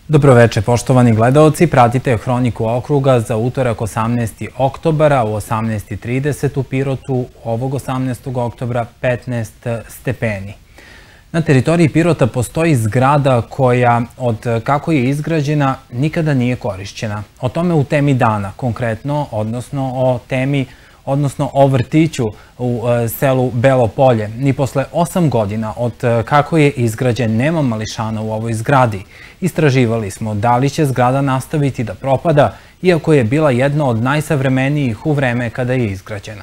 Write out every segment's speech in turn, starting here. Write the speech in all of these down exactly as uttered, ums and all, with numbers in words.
Dobroveče, poštovani gledaoci, pratite Hroniku okruga za utorak osamnaesti oktobara u osamnaest i trideset u Pirotu, ovog osamnaestog oktobra petnaest stepeni. Na teritoriji Pirota postoji zgrada koja, od kako je izgrađena, nikada nije korišćena. O tome u temi dana, konkretno, odnosno o temi odnosno o vrtiću u selu Belo Polje. Ni posle osam godina od kako je izgrađen nema mališana u ovoj zgradi. Istraživali smo da li će zgrada nastaviti da propada, iako je bila jedna od najsavremenijih u vreme kada je izgrađena.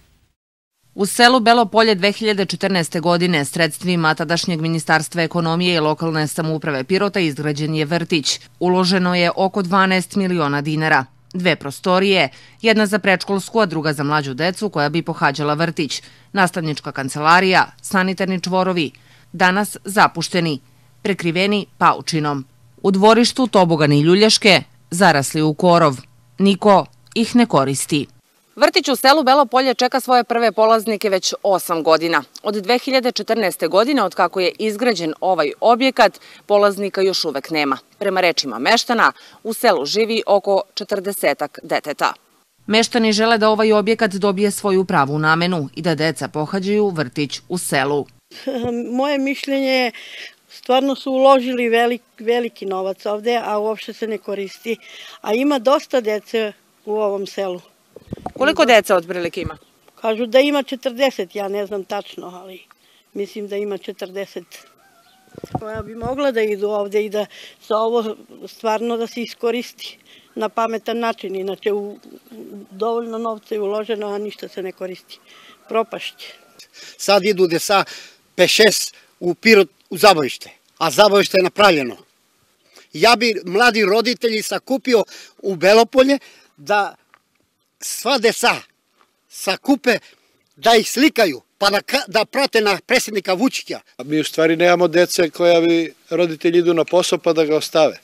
U selu Belo Polje dve hiljade četrnaeste. godine sredstvima tadašnjeg Ministarstva ekonomije i lokalne samouprave Pirota izgrađen je vrtić. Uloženo je oko dvanaest miliona dinara. Dve prostorije, jedna za predškolsku, a druga za mlađu decu koja bi pohađala vrtić, nastavnička kancelarija, sanitarni čvorovi, danas zapušteni, prekriveni paučinom. U dvorištu tobogani i ljulješke, zarasli u korov. Niko ih ne koristi. Vrtić u selu Belo Polje čeka svoje prve polaznike već osam godina. Od dve hiljade četrnaeste. godine, od kako je izgrađen ovaj objekat, polaznika još uvek nema. Prema rečima meštana, u selu živi oko četrdesetak deteta. Meštani žele da ovaj objekat dobije svoju pravu namenu i da deca pohađaju vrtić u selu. Moje mišljenje je, stvarno su uložili veliki novac ovde, a uopšte se ne koristi. A ima dosta dece u ovom selu. Koliko deca otprilike ima? Kažu da ima četrdeset, ja ne znam tačno, ali mislim da ima četrdeset. Koja bi mogla da idu ovde i da za ovo stvarno da se iskoristi na pametan način. Inače, dovoljno novca je uloženo, a ništa se ne koristi. Propašće. Sad idu deca pet šest u Pirot u zabavište, a zabavište je napravljeno. Ja bi mladi roditelji sakupio u Belopolje da sva deca sakupe, da ih slikaju, pa da prate na predsjednika Vučića. Mi u stvari nemamo dece koja bi roditelji idu na posao pa da ga ostave.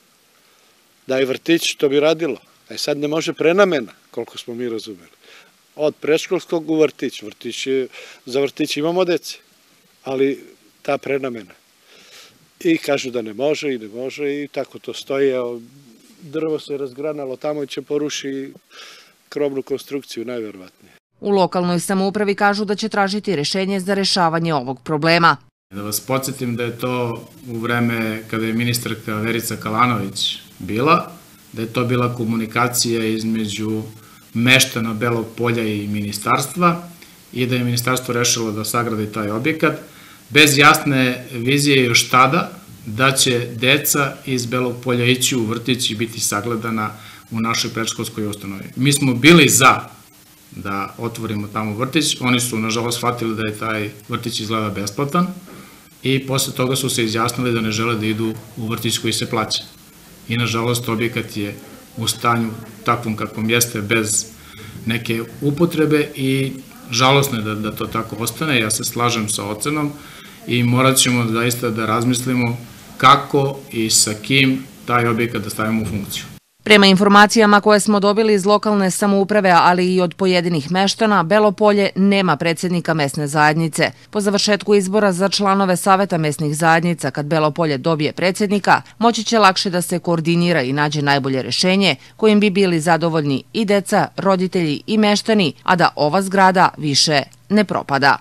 Da je vrtić, to bi radilo. A sad ne može prenamena, koliko smo mi razumeli. Od predškolskog u vrtić. Za vrtić imamo dece, ali ta prenamena. I kažu da ne može i ne može i tako to stoji. Drvo se razgranalo, tamo će poruši krovnu konstrukciju, najverovatnije. U lokalnoj samoupravi kažu da će tražiti rešenje za rešavanje ovog problema. Da vas podsjetim da je to u vreme kada je ministarka Verica Kalanović bila, da je to bila komunikacija između meštana Belog Polja i ministarstva i da je ministarstvo rešilo da sagradi taj objekat bez jasne vizije još tada da će deca iz Belog Polja ići u vrtić i biti sagledana u našoj predškolskoj ustanovi. Mi smo bili za da otvorimo tamo vrtić, oni su nažalost shvatili da je taj vrtić izgleda besplatan i posle toga su se izjasnili da ne žele da idu u vrtić koji se plaća. I nažalost objekat je u stanju takvom kakvom jeste bez neke upotrebe i žalosno je da to tako ostane. Ja se slažem sa ocenom i morat ćemo zaista da razmislimo kako i sa kim taj objekat da stavimo u funkciju. Prema informacijama koje smo dobili iz lokalne samouprave, ali i od pojedinih meštana, Belo Polje nema predsjednika mesne zajednice. Po završetku izbora za članove Saveta mesnih zajednica, kad Belo Polje dobije predsjednika, moći će lakše da se koordinira i nađe najbolje rešenje kojim bi bili zadovoljni i deca, roditelji i meštani, a da ova zgrada više ne propada.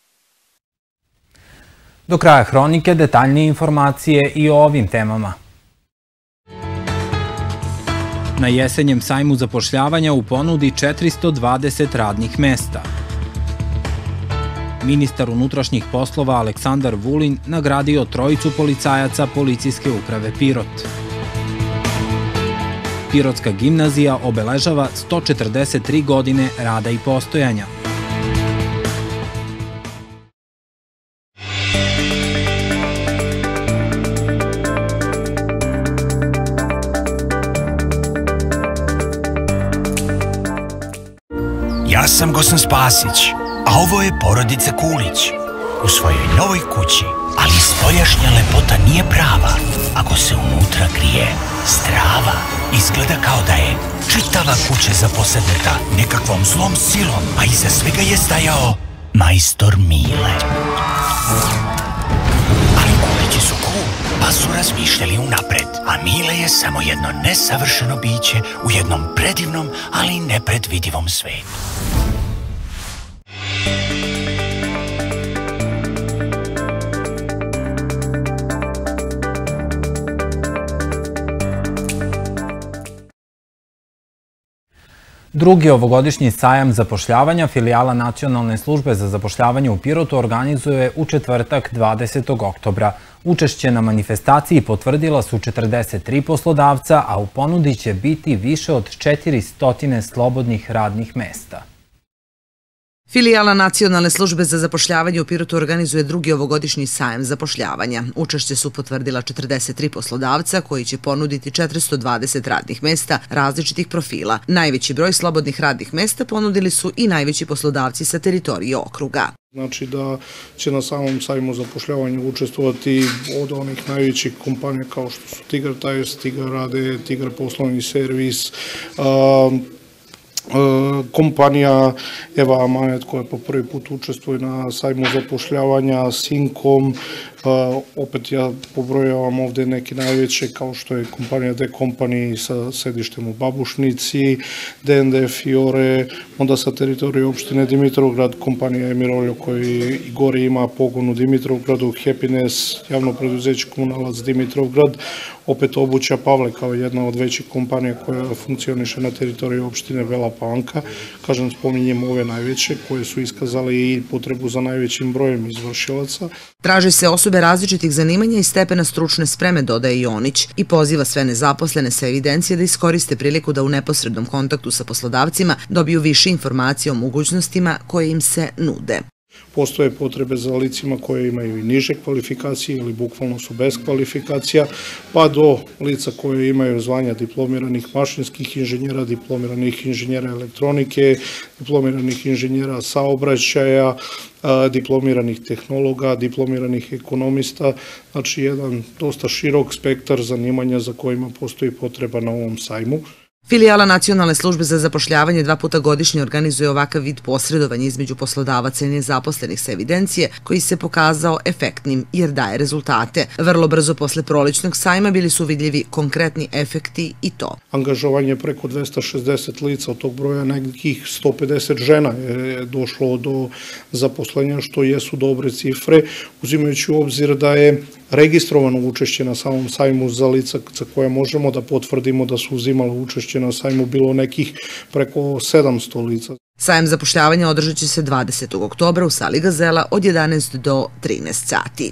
Do kraja Hronike detaljnije informacije i o ovim temama. Na jesenjem sajmu zapošljavanja u ponudi četiristo dvadeset radnih mesta. Ministar unutrašnjih poslova Aleksandar Vulin nagradio trojicu policajaca Policijske uprave Pirot. Pirotska gimnazija obeležava sto četrdeset tri godine rada i postojanja. Ja sam Gosan Spasić, a ovo je porodica Kulić. U svojoj novoj kući, ali spoljašnja lepota nije prava ako se unutra krije strava. Izgleda kao da je čitava kuća zaposedneta nekakvom zlom silom, a iza svega je stajao majstor Mile. Ali Kulići su cool, pa pa su razmišljali unapred, a Mile je samo jedno nesavršeno biće u jednom predivnom, ali nepredvidivom svetu. Drugi ovogodišnji sajam zapošljavanja filijala Nacionalne službe za zapošljavanje u Pirotu organizuje u četvrtak dvadesetog oktobra. Učešće na manifestaciji potvrdila su četrdeset tri poslodavca, a u ponudi će biti više od četiristo slobodnih radnih mesta. Filijala Nacionalne službe za zapošljavanje u Pirotu organizuje drugi ovogodišnji sajam zapošljavanja. Učešće su potvrdila četrdeset tri poslodavca koji će ponuditi četiristo dvadeset radnih mesta različitih profila. Najveći broj slobodnih radnih mesta ponudili su i najveći poslodavci sa teritorije okruga. Znači da će na samom sajmu zapošljavanja učestvovati od onih najvećih kompanija kao što su Tigar Tires, Tigar Rade, Tigar Poslovni servis, kompanija Eva Amanet koja po prvi put učestvuje na sajmu zapošljavanja, Sinkom, opet ja pobrojavam ovde neke najveće kao što je kompanija D Company sa sedištem u Babušnici, D N D Fiore, onda sa teritorije opštine Dimitrovgrad, kompanija Emirolio koji i gore ima pogon u Dimitrovgradu, Happiness, javno preduzeće Komunalac Dimitrovgrad, opet Obuća Pavle kao jedna od većih kompanija koja funkcioniše na teritoriji opštine Bela Palanka. Kažem, spominjem ove najveće koje su iskazali i potrebu za najvećim brojem izvršilaca. Traže se osobe različitih zanimanja i stepena stručne spreme, dodaje Jonić, i poziva sve nezaposlene sa evidencije da iskoriste priliku da u neposrednom kontaktu sa poslodavcima dobiju više informacije o mogućnostima koje im se nude. Postoje potrebe za licima koje imaju i niže kvalifikacije ili bukvalno su bez kvalifikacija, pa do lica koje imaju zvanja diplomiranih mašinskih inženjera, diplomiranih inženjera elektronike, diplomiranih inženjera saobraćaja, diplomiranih tehnologa, diplomiranih ekonomista, znači jedan dosta širok spektar zanimanja za kojima postoji potreba na ovom sajmu. Filijala Nacionalne službe za zapošljavanje dva puta godišnje organizuje ovakav vid posredovanja između poslodavaca i nezaposlenih sa evidencije koji se pokazao efektnim jer daje rezultate. Vrlo brzo posle prolećnog sajma bili su vidljivi konkretni efekti i to. Angažovanje preko dvesta šezdeset lica, od tog broja nekih sto pedeset žena je došlo do zaposlenja, što jesu dobre cifre, uzimajući u obzir da je registrovano učešće na samom sajmu za lica za koje možemo da potvrdimo da su uzimala učešće na sajmu bilo nekih preko sedamsto lica. Sajam zapošljavanja održat će se dvadesetog oktobra u sali Gazela od jedanaest do trinaest sati.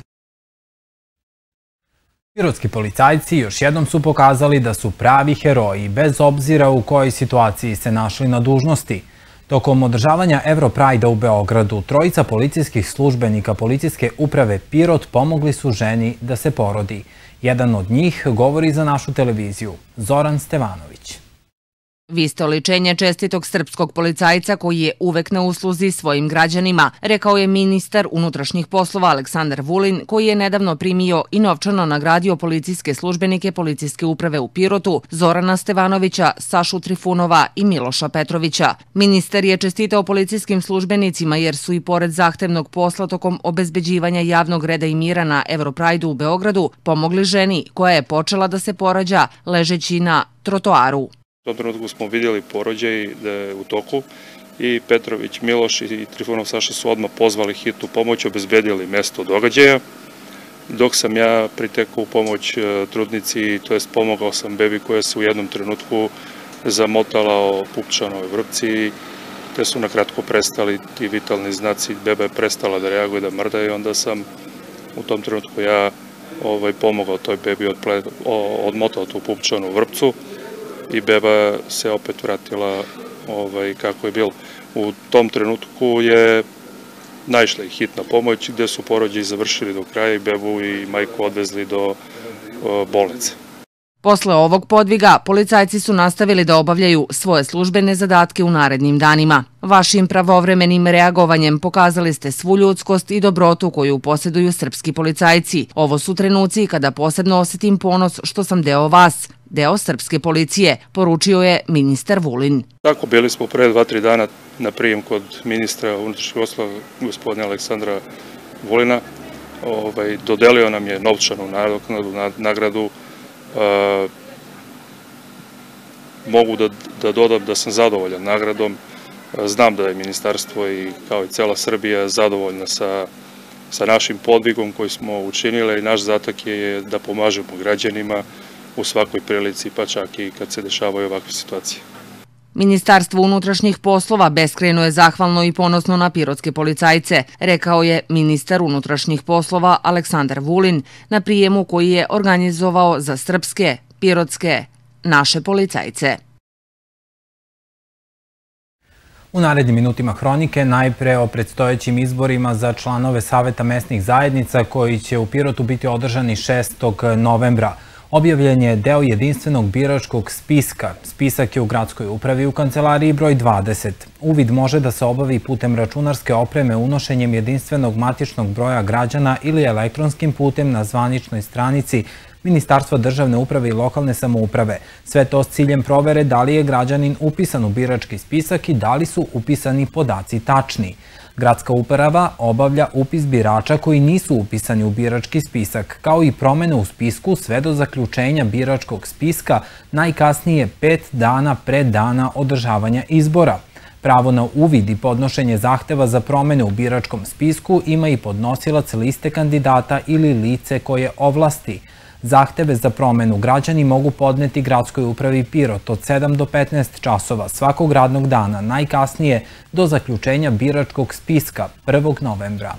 Pirotski policajci još jednom su pokazali da su pravi heroji, bez obzira u kojoj situaciji se našli na dužnosti. Tokom održavanja Europride-a u Beogradu, trojica policijskih službenika policijske uprave Pirot pomogli su ženi da se porodi. Jedan od njih govori za našu televiziju, Zoran Stevanović. Vi ste oličenje čestitog srpskog policajca koji je uvek na usluzi svojim građanima, rekao je ministar unutrašnjih poslova Aleksandar Vulin, koji je nedavno primio i novčano nagradio policijske službenike policijske uprave u Pirotu, Zorana Stevanovića, Sašu Trifunova i Miloša Petrovića. Ministar je čestitao policijskim službenicima jer su i pored zahtevnog posla tokom obezbeđivanja javnog reda i mira na Europride-u u Beogradu pomogli ženi koja je počela da se porađa ležeći na trotoaru. U tom trenutku smo vidjeli porođaj da je u toku i Petrović, Miloš i Trifunov Saša su odmah pozvali hitnu pomoć, obezbedili mesto događaja. Dok sam ja pritekao u pomoć trudnici, to jest pomogao sam bebi koja se u jednom trenutku zamotala o pupčanoj vrpci, te su nakratko prestali ti vitalni znaci, beba je prestala da reaguje, da mrda i onda sam u tom trenutku ja ovaj, pomogao toj bebi, odmotao tu pupčanu vrpcu i beba se opet vratila ovaj, kako je bilo. U tom trenutku je naišla i hitna pomoć gde su porođaji završili do kraja i bebu i majku odvezli do o, bolnice. Posle ovog podviga, policajci su nastavili da obavljaju svoje službene zadatke u narednim danima. Vašim pravovremenim reagovanjem pokazali ste svu ljudskost i dobrotu koju posjeduju srpski policajci. Ovo su trenuci kada posebno osjetim ponos što sam deo vas, deo srpske policije, poručio je ministar Vulin. Tako, bili smo pre dva, tri dana na prijem kod ministra unutrašnjih poslova gospodina Aleksandra Vulina. dodelio nam je novčanu nagradu. Mogu da dodam da sam zadovoljan nagradom. Znam da je ministarstvo i kao i cela Srbija zadovoljna sa našim podvigom koji smo učinili i naš zadatak je da pomažemo građanima u svakoj prilici, pa čak i kad se dešavaju ovakve situacije. Ministarstvo unutrašnjih poslova beskrajno je zahvalno i ponosno na pirotske policajce, rekao je ministar unutrašnjih poslova Aleksandar Vulin na prijemu koji je organizovao za srpske, pirotske, naše policajce. U narednim minutima hronike najpre o predstojećim izborima za članove Saveta mesnih zajednica koji će u Pirotu biti održani šestog novembra. Objavljen je deo jedinstvenog biračkog spiska. Spisak je u gradskoj upravi u kancelariji broj dvadeset. Uvid može da se obavi putem računarske opreme unošenjem jedinstvenog matičnog broja građana ili elektronskim putem na zvaničnoj stranici Ministarstva državne uprave i lokalne samouprave. Sve to s ciljem provere da li je građanin upisan u birački spisak i da li su upisani podaci tačni. Gradska uprava obavlja upis birača koji nisu upisani u birački spisak, kao i promene u spisku sve do zaključenja biračkog spiska najkasnije pet dana pre dana održavanja izbora. Pravo na uvid i podnošenje zahteva za promene u biračkom spisku ima i podnosilac liste kandidata ili lice koje ovlasti. Zahteve za promenu građani mogu podneti Gradskoj upravi Pirot od sedam do petnaest časova svakog radnog dana, najkasnije do zaključenja biračkog spiska prvog novembra.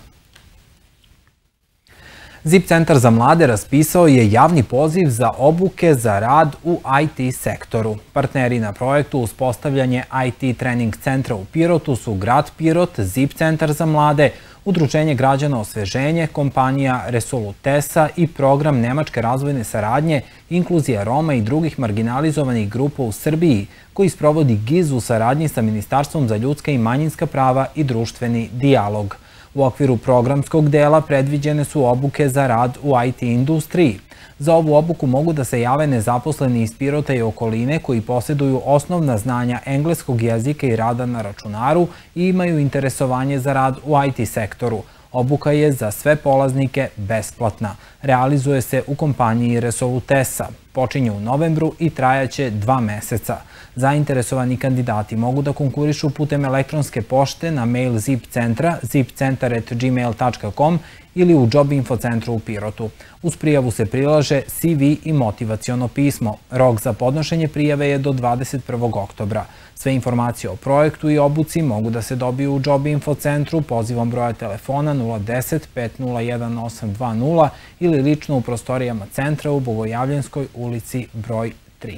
Zip centar za mlade raspisao je javni poziv za obuke za rad u I T sektoru. Partneri na projektu uspostavljanje I T trening centra u Pirotu su Grad Pirot, Zip centar za mlade, Udruženje građana Osveženje, kompanija Resolutesa i program Nemačke razvojne saradnje, inkluzija Roma i drugih marginalizovanih grupa u Srbiji, koji sprovodi G I Z u saradnji sa Ministarstvom za ljudska i manjinska prava i društveni dijalog. U okviru programskog dela predviđene su obuke za rad u I T industriji. Za ovu obuku mogu da se jave nezaposleni iz Pirota i okoline koji posjeduju osnovna znanja engleskog jezika i rada na računaru i imaju interesovanje za rad u I T sektoru. Obuka je za sve polaznike besplatna. Realizuje se u kompaniji Resolutesa. Počinje u novembru i trajaće dva meseca. Zainteresovani kandidati mogu da konkurišu putem elektronske pošte na mail Zip centra zip centar at gmail tačka com ili u Job Info centru u Pirotu. Uz prijavu se prilaže C V i motivaciono pismo. Rok za podnošenje prijave je do dvadeset prvog oktobra. Sve informacije o projektu i obuci mogu da se dobiju u Job Info centru pozivom broja telefona nula deset pet nula jedan osam dva nula ili lično u prostorijama centra u Bogojavljenskoj ulici broj tri.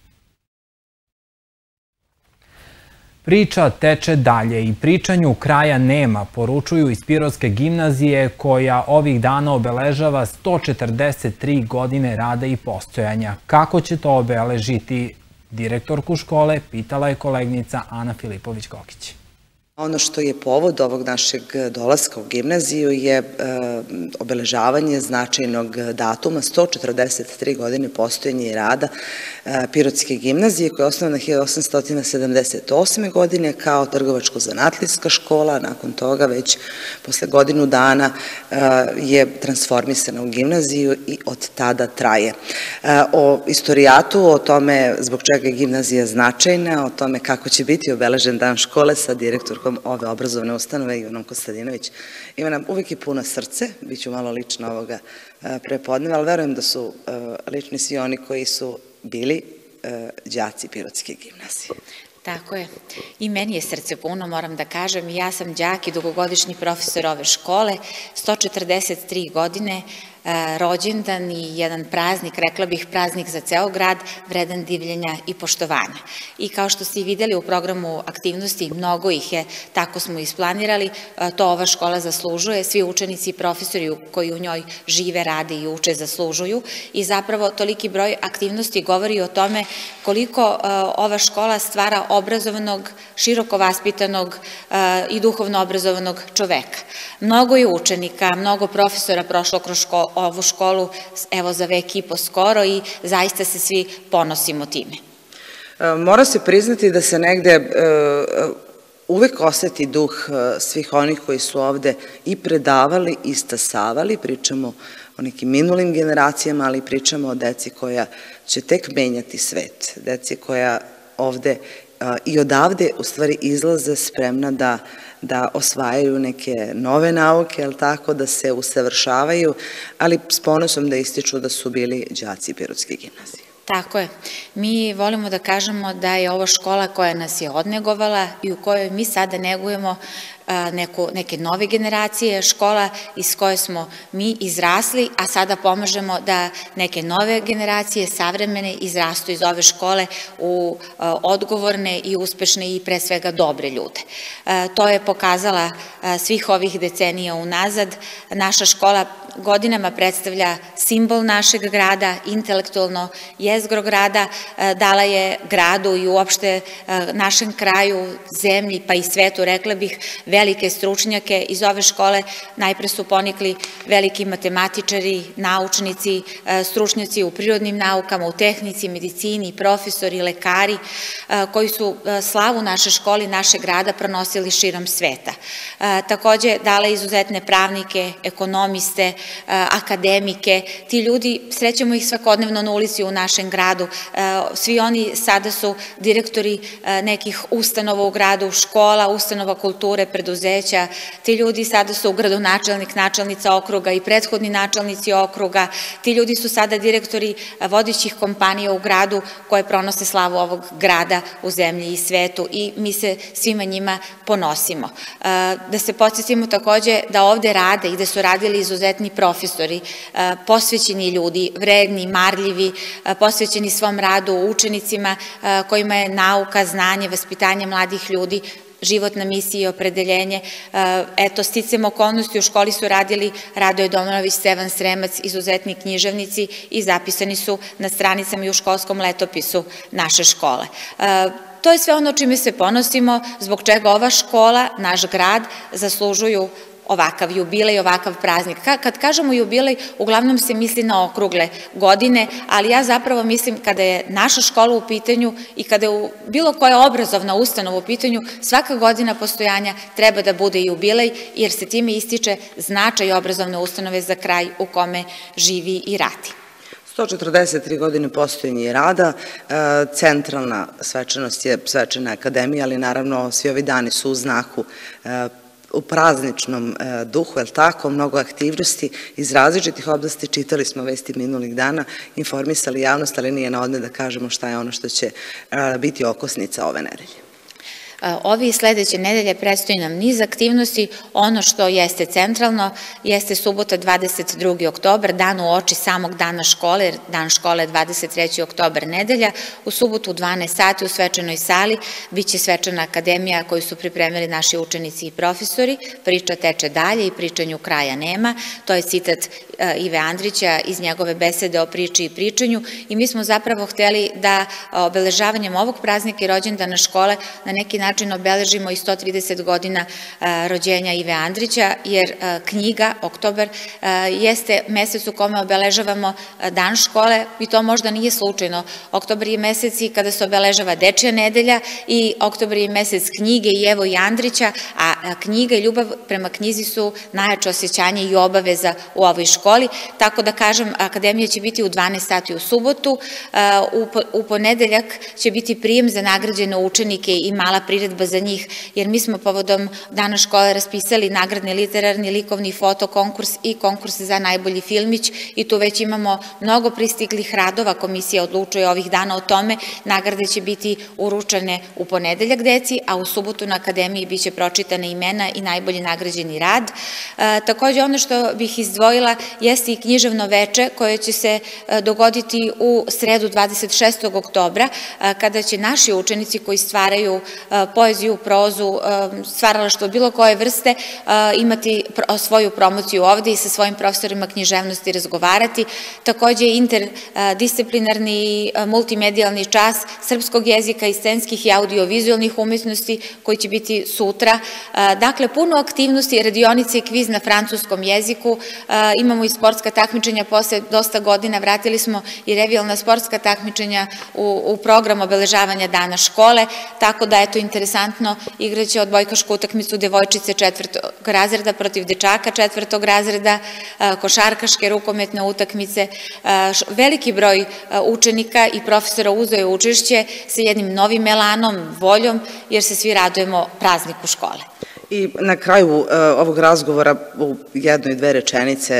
Priča teče dalje i pričanju kraja nema, poručuju iz Pirotske gimnazije koja ovih dana obeležava sto četrdeset tri godine rada i postojanja. Kako će to obeležiti direktorku škole, pitala je kolegnica Ana Filipović-Gokić. Ono što je povod ovog našeg dolaska u gimnaziju je obeležavanje značajnog datuma, sto četrdeset tri godine postojanja i rada Pirotske gimnazije, koja je osnovana hiljadu osamsto sedamdeset osme. godine kao trgovačko-zanatlijska škola. Nakon toga, već posle godinu dana, je transformisana u gimnaziju i od tada traje. O istorijatu, o tome zbog čega je gimnazija značajna, o tome kako će biti obeležen dan škole sa direktorkom ove obrazovne ustanove, Ivanom Kostadinović. Ima nam uvijek i puno srce, bit ću malo lično ovoga prepodneva, ali verujem da su lični svi oni koji su bili đaci Pirotske gimnazije. Tako je. I meni je srce puno, moram da kažem. Ja sam đak i dugogodišnji profesor ove škole, sto četrdeset tri godine, rođendan i jedan praznik, rekla bih praznik za ceo grad, vredan divljenja i poštovanja. I kao što ste i videli u programu aktivnosti, mnogo ih je, tako smo isplanirali, to ova škola zaslužuje, svi učenici i profesori koji u njoj žive, rade i uče zaslužuju i zapravo toliki broj aktivnosti govori o tome koliko ova škola stvara obrazovanog, široko vaspitanog i duhovno obrazovanog čoveka. Mnogo je učenika, mnogo profesora prošlo kroz ovu školu, evo za vek i po skoro i zaista se svi ponosimo time. Mora se priznati da se negde uvek oseti duh svih onih koji su ovde i predavali i stasavali, pričamo o nekim minulim generacijama, ali pričamo o deci koja će tek menjati svet, deci koja ovde i odavde u stvari izlaze spremna da da osvajaju neke nove nauke, ali tako, da se usavršavaju, ali s ponosom da ističu da su bili đaci Pirotske gimnazije. Tako je. Mi volimo da kažemo da je ovo škola koja nas je odnegovala i u kojoj mi sada negujemo neke nove generacije, škola iz koje smo mi izrasli, a sada pomažemo da neke nove generacije, savremene, izrastu iz ove škole u odgovorne i uspešne i pre svega dobre ljude. To je pokazala svih ovih decenija unazad. Naša škola godinama predstavlja simbol našeg grada, intelektualno jezgro grada, dala je gradu i uopšte našem kraju, zemlji pa i svetu, rekla bih, velike stručnjake. Iz ove škole najpre su ponikli veliki matematičari, naučnici, stručnjaci u prirodnim naukama, u tehnici, medicini, profesori, lekari, koji su slavu naše škole i naše grada pronosili širom sveta. Takođe, dala izuzetne pravnike, ekonomiste, akademike. Ti ljudi, srećemo ih svakodnevno na ulici u našem gradu. Svi oni sada su direktori nekih ustanova u gradu, škola, ustanova kulture, preduzeća. Ti ljudi sada su gradonačelnik, načelnica okruga i prethodni načelnici okruga. Ti ljudi su sada direktori vodećih kompanija u gradu koje pronose slavu ovog grada u zemlji i svetu i mi se svima njima ponosimo. Da se podsjetimo takođe da ovde rade i da su radili izuzetni profesori, posvećeni ljudi, vredni, marljivi, posvećeni svom radu, učenicima kojima je nauka, znanje, vaspitanje mladih ljudi životna misija i opredeljenje. Eto, sticam okolnosti, u školi su radili Radoje Domanović, Stevan Sremac, izuzetni književnici i zapisani su na stranicama i u školskom letopisu naše škole. To je sve ono čime se ponosimo, zbog čega ova škola, naš grad, zaslužuju ovakav jubilej, ovakav praznik. Kad kažemo jubilej, uglavnom se misli na okrugle godine, ali ja zapravo mislim kada je naša škola u pitanju i kada je bilo koja obrazovna ustanova u pitanju, svaka godina postojanja treba da bude jubilej, jer se time ističe značaj obrazovne ustanove za kraj u kome živi i radi. sto četrdeset tri godine postojanja i rada, centralna svečanost je svečana akademija, ali naravno svi ovi dani su u znaku u prazničnom duhu, je li tako, mnogo aktivnosti iz različitih oblasti, čitali smo vesti minulih dana, informisali javnost, ali nije na odmet da kažemo šta je ono što će biti okosnica ove nedelje. Ovi i sledeće nedelje predstoji nam niz aktivnosti. Ono što jeste centralno jeste subota dvadeset drugi oktobar, dan u oči samog dana škole, jer dan škole je dvadeset treći oktobar nedelja. U subotu u dvanaest sati u svečanoj sali biće svečana akademija koju su pripremili naši učenici i profesori. Priča teče dalje i pričanju kraja nema. To je citat Ive Andrića iz njegove besede o priči i pričanju i mi smo zapravo hteli da obeležavanjem ovog praznika i rođendana škole na neki način obeležimo i sto trideset godina rođenja Ive Andrića, jer knjiga, oktobar, jeste mesec u kome obeležavamo dan škole i to možda nije slučajno. Oktobar je mesec i kada se obeležava Dečija nedelja i oktobar je mesec knjige i Evo i Andrića, a knjiga i ljubav prema knjizi su najjače osjećanje i obaveza u ovoj školi, tako da kažem, akademija će biti u dvanaest sati u subotu, u ponedeljak će biti prijem za nagrađene učenike i mala priredba za njih, jer mi smo povodom dana škole raspisali nagradni literarni, likovni foto konkurs i konkurs za najbolji filmić i tu već imamo mnogo pristiglih radova, komisija odlučuje ovih dana o tome, nagrade će biti uručene u ponedeljak deci, a u subotu na akademiji biće pročitane imena i najbolji nagrađeni rad. Takođe ono što bih izdvojila jeste i književno veče koje će se dogoditi u sredu dvadeset šestog oktobra, kada će naši učenici koji stvaraju poeziju, prozu, stvaralaštvo bilo koje vrste, imati svoju promociju ovde i sa svojim profesorima književnosti razgovarati. Takođe interdisciplinarni multimedijalni čas srpskog jezika i scenskih i audiovizualnih umetnosti koji će biti sutra Dakle, puno aktivnosti, radionice i kviz na francuskom jeziku, imamo i sportska takmičenja, posle dosta godina vratili smo i revijalna sportska takmičenja u program obeležavanja dana škole, tako da je to interesantno, igraće odbojkašku utakmicu devojčice četvrtog razreda protiv dečaka četvrtog razreda, košarkaške, rukometne utakmice. Veliki broj učenika i profesora uzeo je učešće sa jednim novim elanom, voljom, jer se svi radujemo prazniku škole. I na kraju ovog razgovora u jednoj dve rečenice,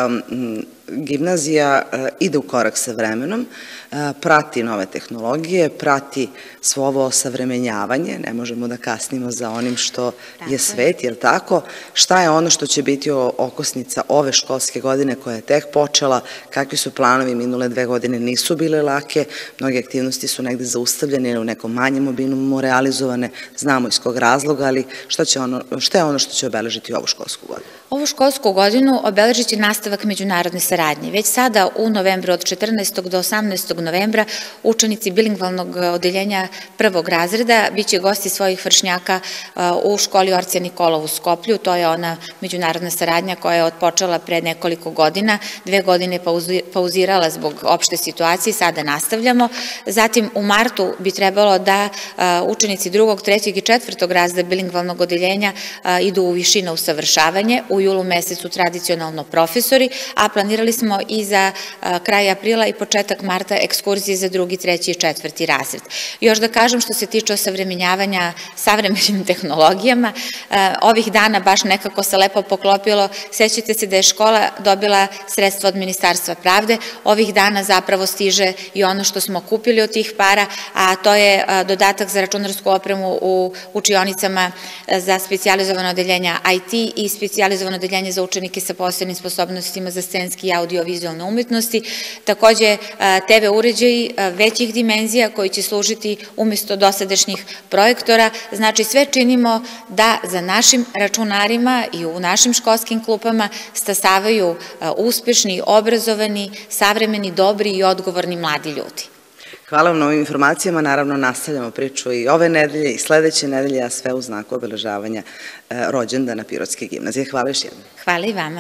gimnazija ide u korak sa vremenom, prati nove tehnologije, prati svo ovo osavremenjavanje, ne možemo da kasnimo za onim što je svet, jer tako? Šta je ono što će biti okosnica ove školske godine koja je tek počela, kakvi su planovi, minule dve godine nisu bile lake, mnoge aktivnosti su negde zaustavljene ili u nekom manjem obimu realizovane, znamo iz kog razloga, ali šta je ono što će obeležiti ovu školsku godinu? Ovu školsku godinu obeležit će nastavak međunarodne saradnje. Već sada u novembru od četrnaestog do osamnaestog novembra učenici bilingvalnog odeljenja prvog razreda biće gosti svojih vršnjaka u školi Orce Nikolov u Skoplju. To je ona međunarodna saradnja koja je otpočela pre nekoliko godina. Dve godine pauzirala zbog opšte situacije, sada nastavljamo. Zatim u martu bi trebalo da učenici drugog, trećeg i četvrtog razreda bilingvalnog odeljenja idu u višine usavršavanje. U julu mesecu tradicionalno profesori, a planirali smo i za kraj aprila i početak marta ekskurzije za drugi, treći i četvrti razred. Još da kažem što se tiče osavremenjavanja savremenim tehnologijama, ovih dana baš nekako se lepo poklopilo, sećate se da je škola dobila sredstva od Ministarstva pravde, ovih dana zapravo stiže i ono što smo kupili od tih para, a to je dodatak za računarsku opremu u učionicama za specijalizovano odeljenja I T i specijalizovano odeljenje za učenike sa posebnim sposobnostima za scenski i audio-vizualne umetnosti. Takođe, te ve uređaji većih dimenzija koji će služiti umesto dosadašnjih projektora. Znači, sve činimo da za našim računarima i u našim školskim klupama stasavaju uspešni, obrazovani, savremeni, dobri i odgovorni mladi ljudi. Hvala vam na ovim informacijama, naravno nastavljamo priču i ove nedelje i sledeće nedelje, a sve u znaku obeležavanja rođendana Pirotske gimnazije. Hvala još jednom. Hvala i vama.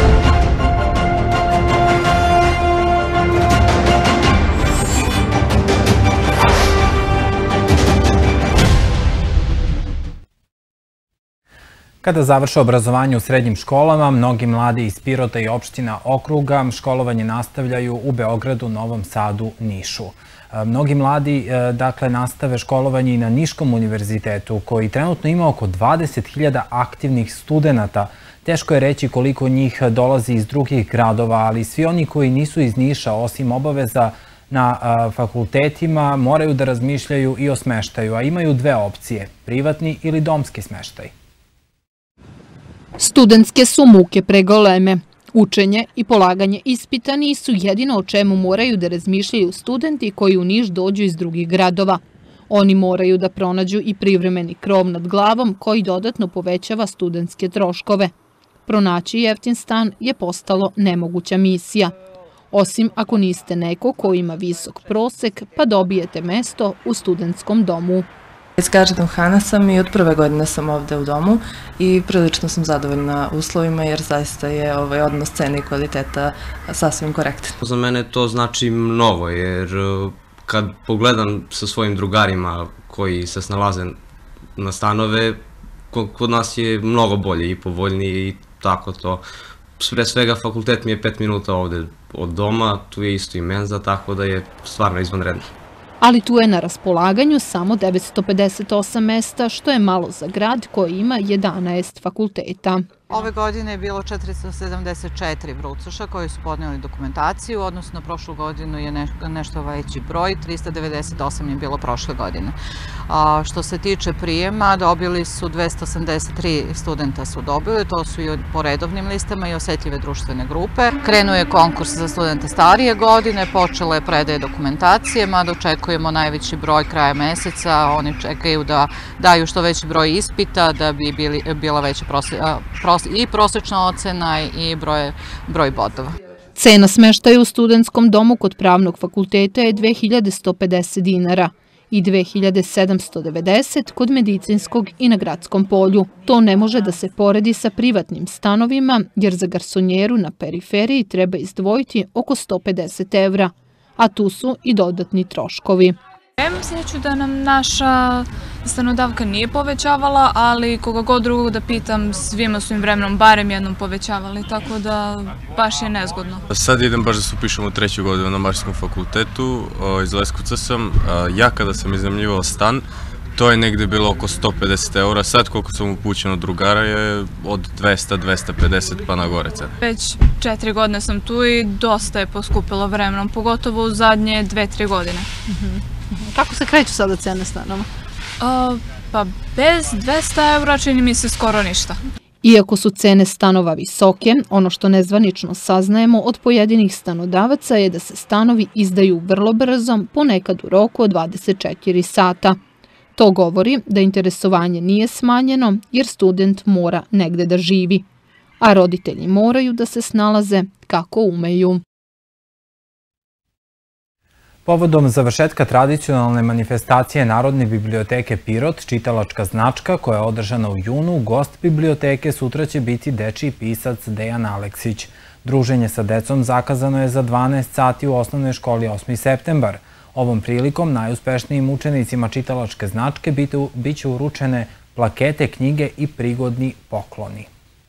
Kada završe obrazovanje u srednjim školama, mnogi mladi iz Pirota i opština okruga školovanje nastavljaju u Beogradu, Novom Sadu, Nišu. Mnogi mladi, dakle, nastave školovanje i na Niškom univerzitetu, koji trenutno ima oko dvadeset hiljada aktivnih studenta. Teško je reći koliko njih dolazi iz drugih gradova, ali svi oni koji nisu iz Niša, osim obaveza na fakultetima, moraju da razmišljaju i o smeštaju, a imaju dve opcije, privatni ili domski smeštaj. Studentske su muke pregoleme. Učenje i polaganje ispita nisu jedino o čemu moraju da razmišljaju studenti koji u Niš dođu iz drugih gradova. Oni moraju da pronađu i privremeni krov nad glavom koji dodatno povećava studentske troškove. Pronaći jeftin stan je postalo nemoguća misija. Osim ako niste neko ko ima visok prosek pa dobijete mesto u studentskom domu. Iz Gadžinom Hana sam i od prve godine sam ovde u domu i prilično sam zadovoljna uslovima jer zaista je ovaj odnos cene i kvaliteta sasvim korektan. Za mene to znači mnogo jer kad pogledam sa svojim drugarima koji se snalaze na stanove, kod nas je mnogo bolje i povoljnije i tako to. Pre svega fakultet mi je pet minuta ovde od doma, tu je isto i menza, tako da je stvarno izvanredno. Ali tu je na raspolaganju samo devetsto pedeset osam mesta, što je malo za grad koji ima jedanaest fakulteta. Ove godine je bilo četiristo sedamdeset četiri brucoša koji su podnijeli dokumentaciju, odnosno prošlu godinu je nešto veći broj, trista devedeset osam je bilo prošle godine. Što se tiče prijema, dobili su dvesta osamdeset tri studenta su dobili, to su i po redovnim listama i osetljive društvene grupe. Krenuo je konkurs za studente starije godine, počela je predaje dokumentacije, mada očekujemo najveći broj kraja meseca, oni čekaju da daju što veći broj ispita da bi bila veća prosječna i prosečna ocena i broj bodova. Cena smeštaja u studentskom domu kod Pravnog fakulteta je dve hiljade sto pedeset dinara. i dve hiljade sedamsto devedeset kod Medicinskog i na Gradskom polju. To ne može da se poredi sa privatnim stanovima, jer za garsonjeru na periferiji treba izdvojiti oko sto pedeset evra, a tu su i dodatni troškovi. Imam sreću da nam naša stanodavka nije povećavala, ali koga god drugog da pitam, svima su im vremenom barem jednom povećavali, tako da baš je nezgodno. Sad idem baš da se upišem u treću godinu na Mašarskom fakultetu, iz Leskovca sam. Ja kada sam iznajmljivao stan, to je negde bilo oko sto pedeset eura, sad koliko sam upućen od drugara je od dvesta do dvesta pedeset pa na gore. Već četiri godine sam tu i dosta je poskupilo vremenom, pogotovo u zadnje dve, tri godine. Kako se kreću sada cene stanova? Pa bez dvesta eura čini mi se skoro ništa. Iako su cene stanova visoke, ono što nezvanično saznajemo od pojedinih stanodavaca je da se stanovi izdaju vrlo brzo, ponekad u roku od dvadeset četiri sata. To govori da interesovanje nije smanjeno jer student mora negde da živi, a roditelji moraju da se snalaze kako umeju. Povodom završetka tradicionalne manifestacije Narodne biblioteke Pirot, čitalačka značka koja je održana u junu, gost biblioteke sutra će biti dečiji pisac Dejan Aleksić. Druženje sa decom zakazano je za dvanaest sati u osnovnoj školi osmi septembar. Ovom prilikom najuspešnijim učenicima čitalačke značke biće uručene plakete, knjige i prigodni pokloni.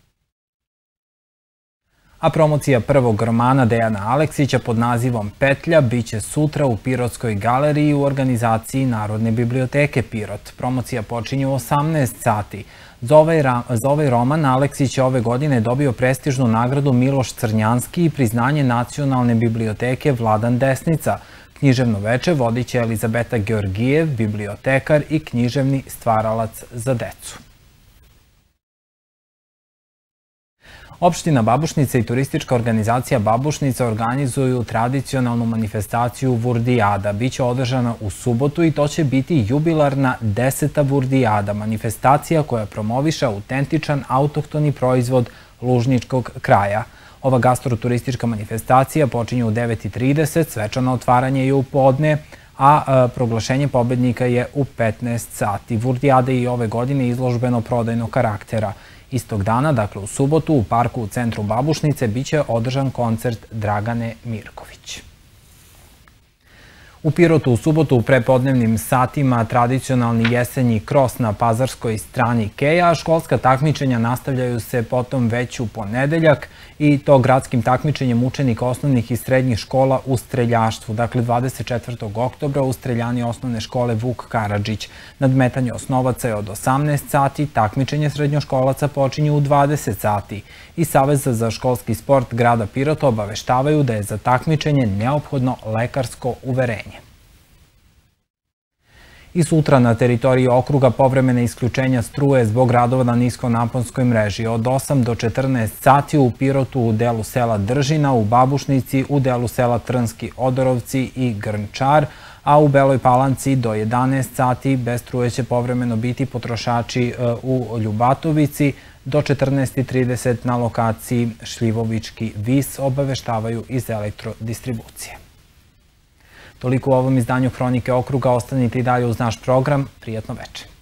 A promocija prvog romana Dejana Aleksića pod nazivom Petlja biće sutra u Pirotskoj galeriji u organizaciji Narodne biblioteke Pirot. Promocija počinje u osamnaest sati. Za ovaj roman Aleksić je ove godine dobio prestižnu nagradu Miloš Crnjanski i priznanje Nacionalne biblioteke Vladan Desnica. Književno veče vodit će Elizabeta Georgijev, bibliotekar i književni stvaralac za decu. Opština Babušnica i turistička organizacija Babušnica organizuju tradicionalnu manifestaciju Vurdijada. Biće održana u subotu i to će biti jubilarna deseta Vurdijada, manifestacija koja promoviše autentičan autohtoni proizvod lužničkog kraja. Ova gastroturistička manifestacija počinje u devet i trideset, svečano otvaranje je u podne, a proglašenje pobednika je u petnaest sati. Vurdijada je i ove godine izložbeno prodajnog karaktera. Istog dana, dakle u subotu, u parku u centru Babušnice biće održan koncert Dragane Mirković. U Pirotu u subotu u prepodnevnim satima tradicionalni jesenji kros na pazarskoj strani Keja, a školska takmičenja nastavljaju se potom već u ponedeljak i to gradskim takmičenjem učenika osnovnih i srednjih škola u streljaštvu. Dakle, dvadeset četvrtog oktobra u streljani osnovne škole Vuk Karadžić. Nadmetanje osnovaca je od osamnaest sati, takmičenje srednjoškolaca počinje u dvadeset sati. I Savez za školski sport grada Pirota obaveštavaju da je za takmičenje neophodno lekarsko uverenje. I sutra na teritoriji okruga povremene isključenja struje zbog radova na niskonaponskoj mreži. Od osam do četrnaest sati u Pirotu u delu sela Držina, u Babušnici, u delu sela Trnski Odorovci i Grnčar, a u Beloj Palanci do jedanaest sati bez struje će povremeno biti potrošači u Ljubatovici, do četrnaest i trideset na lokaciji Šljivovički vis, obaveštavaju iz elektrodistribucije. Toliko u ovom izdanju Hronike okruga, ostanite i dalje uz naš program. Prijatno veče.